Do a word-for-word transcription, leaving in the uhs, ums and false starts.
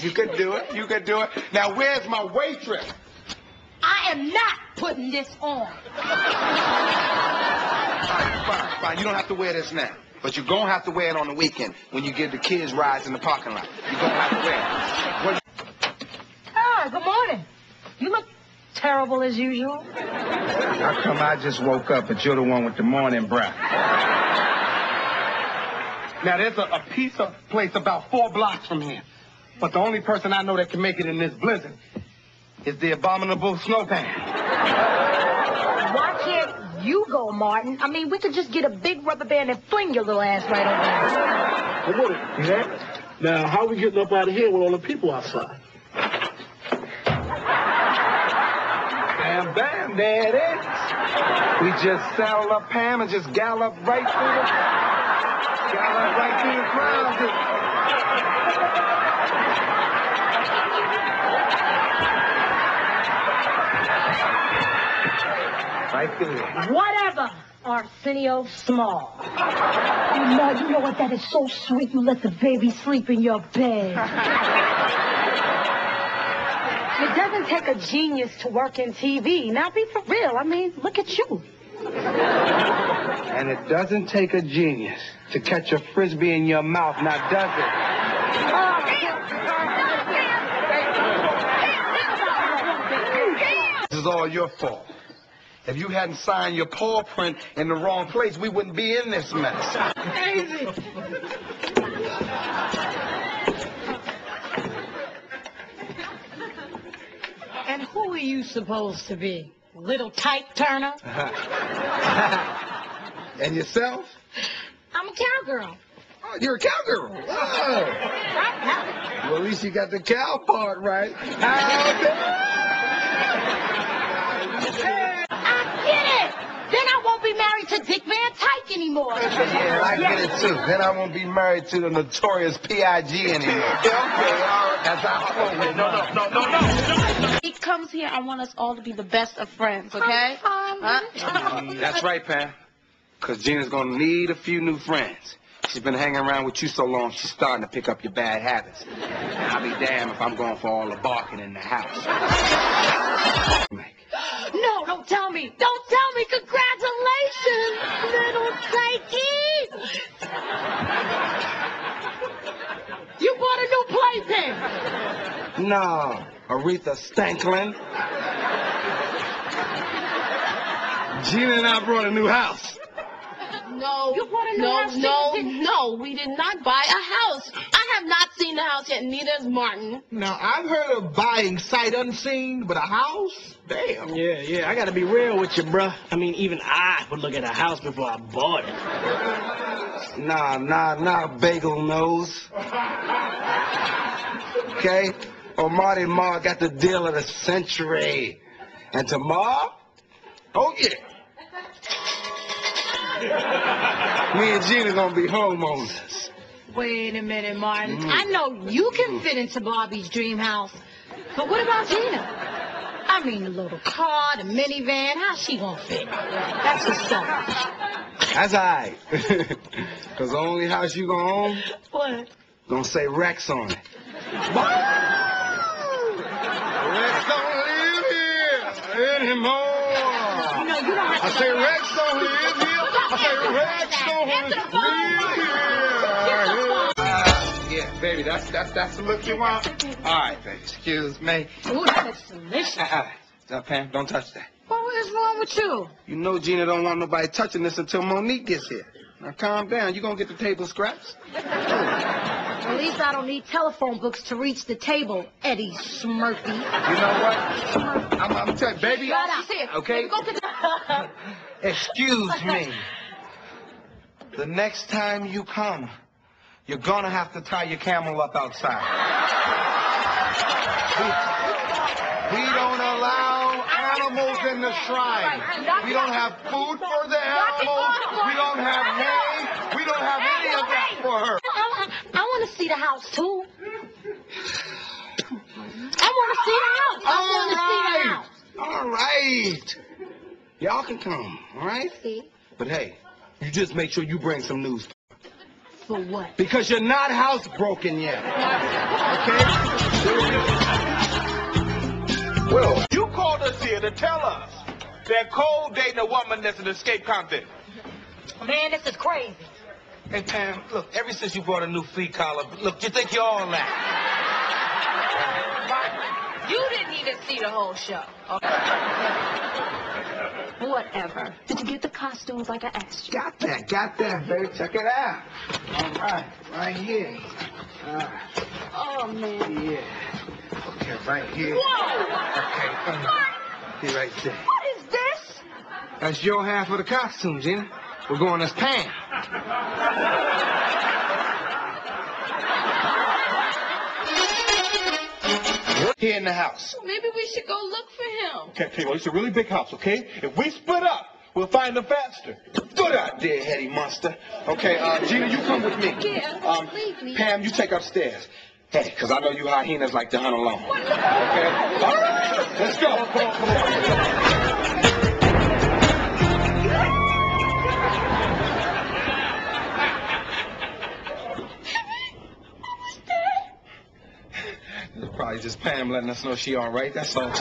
You could do it. You could do it. Now, where's my waitress? I am not putting this on. All right, fine, fine. You don't have to wear this now. But you're going to have to wear it on the weekend when you give the kids rides in the parking lot. You're going to have to wear it. What... Ah, good morning. You look terrible as usual. How come I just woke up, but you're the one with the morning breath? Now, there's a, a pizza place about four blocks from here. But the only person I know that can make it in this blizzard is the abominable Snowpan. Why can't you go, Martin? I mean, we could just get a big rubber band and fling your little ass right over there. Hey, what? Yeah? Now, how are we getting up out of here with all the people outside? Bam, bam, there it is. We just saddle up Pam and just gallop right through the, gallop right through the crowd. Just... Right through there. Whatever, Arsenio Small. Oh, no, you know what? That is so sweet. You let the baby sleep in your bed. It doesn't take a genius to work in T V. Now, be for real. I mean, look at you. And it doesn't take a genius to catch a frisbee in your mouth, now does it? This is all your fault. If you hadn't signed your paw print in the wrong place, we wouldn't be in this mess. Crazy. And who are you supposed to be? Little Tyke Turner? And yourself? I'm a cowgirl. Oh, you're a cowgirl. Oh. Well, at least you got the cow part right. How be married to Dick Van Dyke anymore. Yeah, I get it too. Then I won't be married to the notorious P I G anymore. Yeah, okay, all right. That's how. No, no, no, no, no, no. He comes here, I want us all to be the best of friends, okay? Huh? That's right, Pam. Because Gina's going to need a few new friends. She's been hanging around with you so long, she's starting to pick up your bad habits. And I'll be damned if I'm going for all the barking in the house. No, don't tell me. Don't tell me. Congratulations, little Tyke. You bought a new playpen. No, Aretha Stanklin. Gina and I brought a new house. No, you bought a new no, house, no, didn't you? no, we did not buy a house. I have not seen the house yet, neither has Martin. Now, I've heard of buying sight unseen, but a house? Damn. Yeah, yeah, I gotta be real with you, bruh. I mean, even I would look at a house before I bought it. Nah, nah, nah, bagel nose. Okay? Oh, Marty Ma got the deal of the century. And tomorrow, oh yeah. Me and Gina gonna be homeowners. Wait a minute, Martin. Mm. I know you can fit into Bobby's dream house, but what about Gina? I mean, the little car, the minivan, how's she gonna fit? That's what's up. That's all right. Because the only house you gonna own, what? Gonna say Rex on it. Rex don't live here anymore. You know, you don't have to I say Rex don't live here. I say Rex don't live here. Uh, yeah, baby, that's that's that's the look you want. All right, baby. Excuse me. Ooh, that looks delicious. Uh, uh, Pam, don't touch that. What is wrong with you? You know Gina don't want nobody touching this until Monique gets here. Now calm down. You gonna get the table scraps? At least I don't need telephone books to reach the table, Eddie Smurfy. You know what? I'm, I'm telling you, baby. Shut up. Here. Okay. Go to the... Excuse me. The next time you come, you're gonna have to tie your camel up outside. We, we don't allow animals in the shrine. We don't have food for the animals. We don't have hay. We don't have any of that for her. I, I want to see the house, too. I want to see the house. I want to see the house. All right. Y'all can come, all right? See? But hey, you just make sure you bring some news. For what? Because you're not housebroken yet. Okay? They're cold dating a woman that's an escaped convict. Man, this is crazy. Hey, Pam, look, ever since you brought a new flea collar, look, you think you're all that. You didn't even see the whole show. Whatever. Did you get the costumes like I asked you? Got that, got that, baby. Check it out. All right, right here. All right. Oh, man. Yeah. Okay, right here. Whoa! Okay, uh, here, right there. What is this? That's your half of the costume, Gina. We're going as Pam. Here in the house. Maybe we should go look for him. Okay, okay, well, it's a really big house, okay? If we split up, we'll find them faster. Good idea, heady monster. Okay, uh, Gina, you come with me. Yeah, Um, leave me. Pam, you take upstairs. Hey, because I know you hyenas like to hunt alone. Okay? All right, let's go. Come on, come on. It's probably just Pam letting us know she all right. That's all.